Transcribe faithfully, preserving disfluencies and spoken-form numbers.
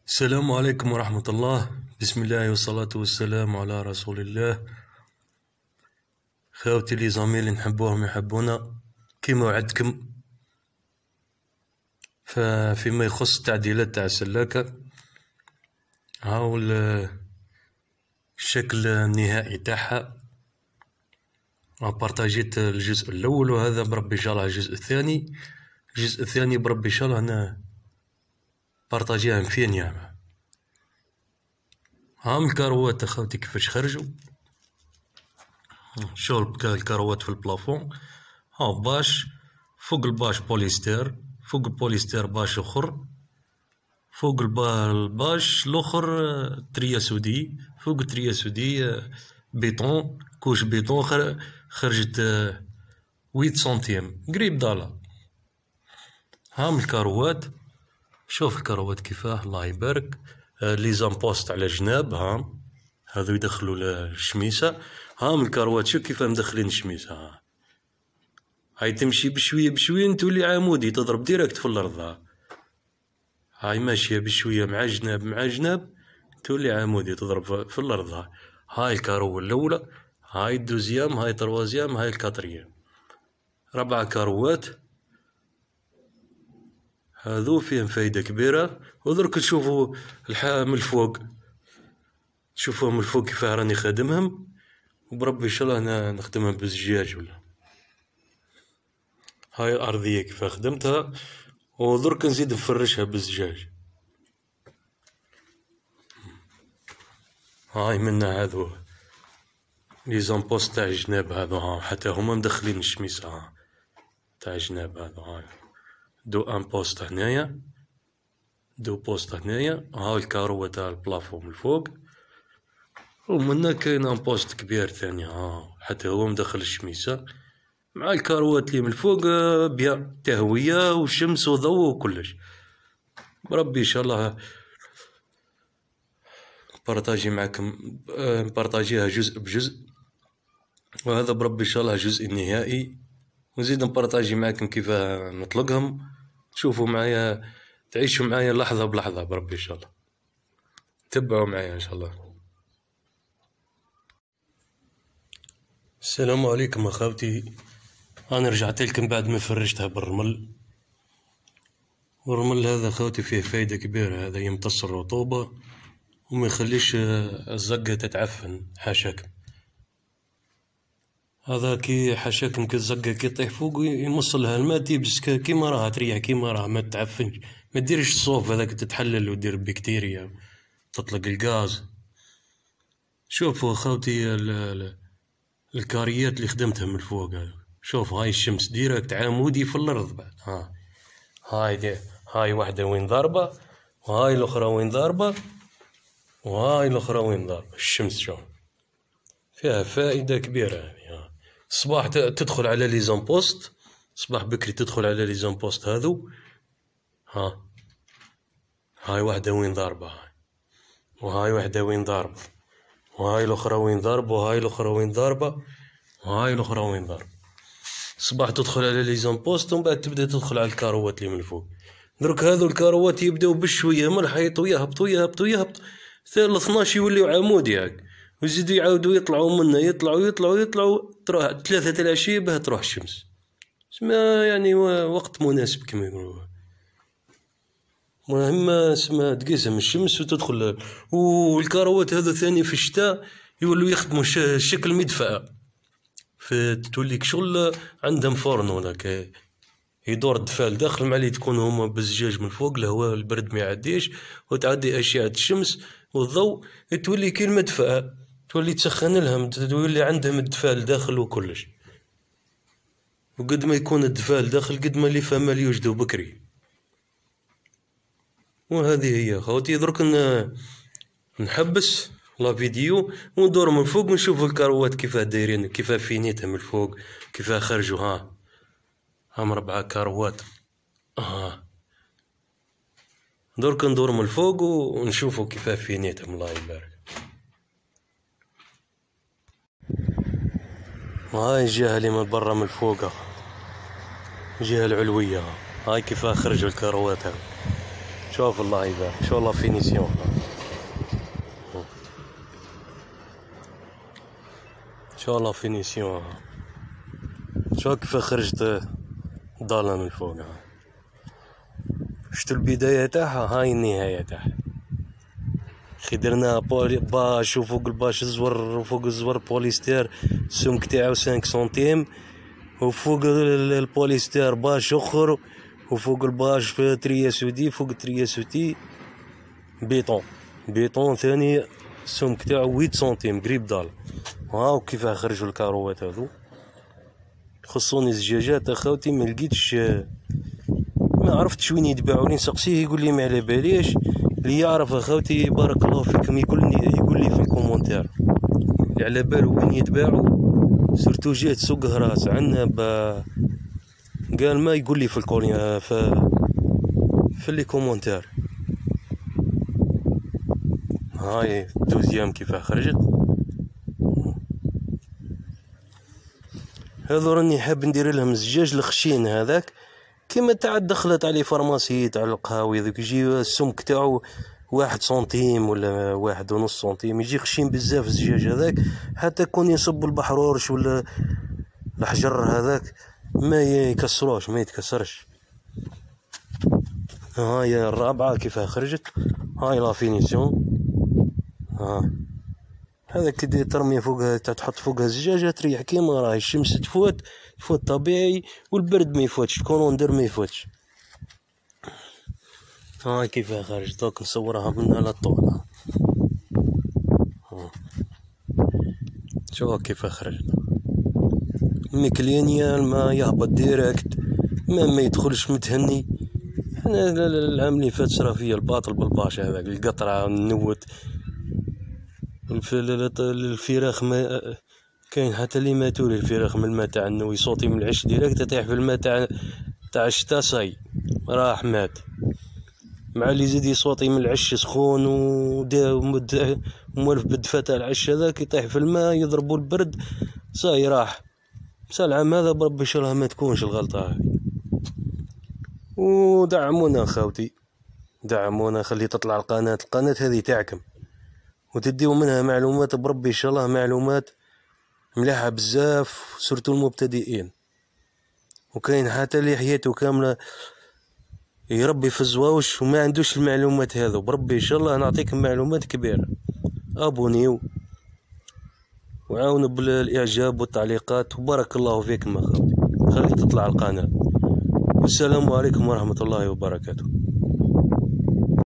السلام عليكم ورحمة الله. بسم الله والصلاة والسلام على رسول الله. خاوتي لي زامي اللي نحبوهم يحبونا كيما وعدتكم. فيما يخص التعديلات تاع السلاكة، هاو الشكل النهائي تاعها. بارطاجيت الجزء الأول، وهذا بربي إن شاء الله الجزء الثاني. الجزء الثاني بربي إن شاء الله أنا بارطاجيها في نعمة. هام الكاروات أخوتي كيفاش خرجوا. شغل الكاروات في البلافون. ها باش فوق الباش بوليستير، فوق البوليستير باش أخر، فوق الباش الأخر ترياسودي، فوق الترياسودي بيطون، كوش بيطون. خرجت ثمانية سنتيم قريب دالا. هام الكاروات، شوف الكاروات كيفاه الله يبارك. لي زامبوست على جناب، هام هذو يدخلوا الشميسة. هام الكاروات شوف كيفاه مدخلين الشميسة. ها هاي تمشي بشوية بشوية تولي عمودي، تضرب ديريكت في الأرض. ها هاي ماشية بشوية مع جناب مع جناب تولي عمودي، تضرب في الأرض. ها هاي الكارو الأولى، هاي الدوزيام، هاي التروازيام، هاي الكاتريام. ربع كاروات هذو فيهم فايدة كبيرة. ودرك تشوفوا الحا من الفوق، تشوفوهم من الفوق كيف راني خادمهم، وبربي إن شاء الله نخدمهم بالزجاج. ولا هاي الأرضية كيف خدمتها، ودرك نزيد نفرشها بالزجاج. هاي منا هذو لي زامبوست تاع الجناب هذو، ها حتى هما مدخلين الشميسة. ها تاع الجناب هذو، هاي دو ان بوست هنايا، دو بوست هنايا. هاو الكاروة تاع البلافون من الفوق، ومنا كاين ان بوست كبير ثاني، ها حتى هو مدخل الشميسة مع الكاروات اللي من الفوق. بيان تهوية وشمس وضوء وكلش. بربي ان شاء الله بارطاجي معكم، بارطاجيها جزء بجزء، وهذا بربي ان شاء الله الجزء النهائي. ونزيد نبارطاجي معكم كيف نطلقهم، تشوفوا معايا، تعيشوا معايا لحظة بلحظة بربي ان شاء الله. تبعوا معايا ان شاء الله. السلام عليكم اخوتي. انا رجعت لكم بعد ما فرشتها بالرمل. والرمل هذا اخوتي فيه فايدة كبيرة، هذا يمتص الرطوبة وما يخليش الزقة تتعفن. حاشاكم هذا كي حاشاكم كي الزقة كي طيح فوق يمص لها الماء، تيبس كيما راها تريح كيما راها ما تعفنش. ما ديرش الصوف هذاك تتحلل ودير بكتيريا تطلق الغاز. شوفوا اخوتي الكاريات اللي خدمتها من فوق. شوف هاي الشمس ديريكت عمودي في الارض بعد. ها هاي دي هاي واحدة وين ضاربة، وهاي الاخرى وين ضاربة، وهاي الاخرى وين ضاربة. الشمس شوف فيها فائدة كبيرة يعني. ها الصباح تدخل على لي زامبوست، صباح بكري تدخل على لي زامبوست هذو. ها هاي واحدة وين ضاربة، هاي وهاي واحدة وين ضاربة، وهاي الاخرى وين ضاربة، وهاي الاخرى وين ضاربة، وهاي الاخرى وين ضاربة. الصباح تدخل على لي زامبوست، ومن بعد تبدا تدخل على الكاروات اللي من الفوق. درك هذو الكاروات يبداو بشوية من الحيط ويهبطوا يهبطوا يهبطوا ثال اثناش يوليو عمودي هاك، ويزيدوا يعاودوا يطلعوا منه، يطلعوا يطلعوا يطلعوا تروح ثلاثة العشية باه تروح الشمس. سما يعني وقت مناسب كما يقولوا. مهمة سما تقيسها الشمس وتدخل. والكاروات هذا ثاني في الشتاء يولوا يخدموا الشكل مدفأة، فتوليك شغل عندهم فرن ولا يدور الدفاء لداخل، مع اللي تكون هما بالزجاج من فوق الهواء البرد ما يعديش، وتعدي أشعة الشمس والضوء تولي كي المدفأة، تولي تسخن لهم، تولي عندهم الدفاء لداخل وكلش. وقد ما يكون الدفاء لداخل قد ما اللي فما اللي يوجدوا بكري. وهذه هي خوتي. درك نحبس لا فيديو وندور من فوق ونشوف الكاروات كيف دايرين، كيف فينيتها من الفوق، كيف خرجوا. ها هم ربعة كاروات. ها درك ندور من الفوق ونشوفوا كيف فينيتهم الله يبارك. هاي الجهة اللي من برا من الفوق، الجهة العلوية، هاي كيف خرجوا الكاروات. شوف الله يبارك، شوف لا فينيسيون، شوف لا فينيسيون، شوف كيف خرجت ضالة من فوق. شتو البداية تاعها، هاي النهاية تاعها. خي درنا باش وفوق الباش الزور، وفوق الزور بوليستير السمك تاعو خمسة سنتيم، وفوق البوليستير باش اخر، وفوق الباش في ترياسودي، فوق الترياسودي بيطون، بيطون ثاني السمك تاعو ثمانية سنتيم قريب دال. هاو كيف خرجوا الكاروات هذو. خصوني الزجاجات اخوتي ما لقيتش، ما عرفتش وين يتباعوا، لي سقسيه يقول لي ما على باليش، اللي يعرف اخوتي بارك الله فيكم يقول لي يقول لي في الكومونتير اللي على بالو وين يتباعوا، سورتو جهة سوق هراس عندنا ب... قال ما يقول لي في الكوريا في في لي كومونتير. هاي دوزيام كيف خرجت. هذو راني حاب ندير لهم الزجاج الخشين هذاك، كيما تاع دخلت عليه فارماسي تاع القهاوي ذوك، يجي السمك تاعو واحد سنتيم ولا واحد ونص سنتيم، يجي خشين بزاف الزجاج هذاك، حتى كون يصب البحرورش ولا الحجر هذاك ما يكسروش، ما يتكسرش. هاي الرابعة كيف خرجت، هاي لا فينيسيون. ها هذاك ترمي فوقها، تحط فوقها الزجاجة تريح كيما راهي، الشمس تفوت تفوت طبيعي، والبرد ما يفوتش، الكولوندر ما يفوتش. هاي كيف خرجت، دوك نصورها منها للطول. شوف كيف خرجت، ميكلينيال ما يهبط ديريكت، ما ما يدخلش متهني. انا العام اللي فات صرا فيا الباطل بالباشا هذاك، القطرة النوت الفراخ، ما كاين حتى اللي ماتوا لي الفراخ من الماء تاع النوي، صوتي من العش ديريكت تطيح في الماء تاع تاع الشتا صاي راح مات، مع اللي زيد صوتي من العش سخون ودا موالف بالدفا تاع العش هذاك، يطيح في الماء يضربوا البرد صاي راح. بصح العام هذا بربي ان شاء الله ما تكونش الغلطة هذه. ودعمونا خاوتي، دعمونا، خلي تطلع القناة، القناة هذه تاعكم، وتديو منها معلومات بربي ان شاء الله، معلومات مليحة بزاف، سورتو المبتدئين. وكاين حتى اللي حياته كاملة يربي في الزواوش وما عندوش المعلومات هذو، بربي ان شاء الله نعطيكم معلومات كبيرة. ابونيو وعاونوا بالاعجاب والتعليقات، وبارك الله فيكم اخوتي، خلي تطلع القناة. والسلام عليكم ورحمة الله وبركاته.